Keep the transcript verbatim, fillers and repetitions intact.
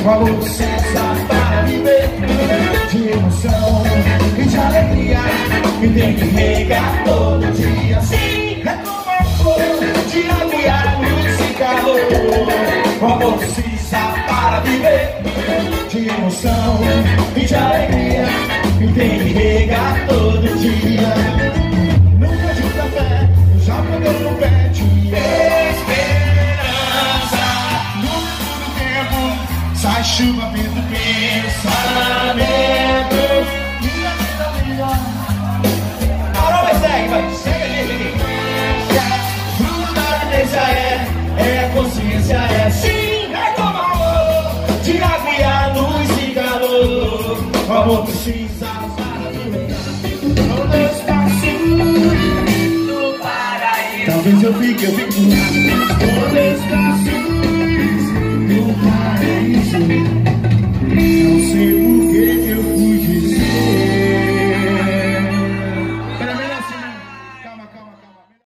O amor precisa para viver de emoção e de alegria, que tem que regar todo dia. Sim, é como a flor de água e a luz e calor. O amor precisa para viver de emoção e de alegria, que tem que regar todo dia. Nunca de café, eu já peguei no pé de esperança. No fundo do tempo sai chuva, vento, pensamento. Minha vida melhor. Agora vai, segue, vai, segue ali, segue. Fruto da evidência é, é a consciência, é sim, é como amor de água e a luz e calor. O amor precisa para viver todo espaço no paraíso. Talvez eu fique, eu fique todo espaço.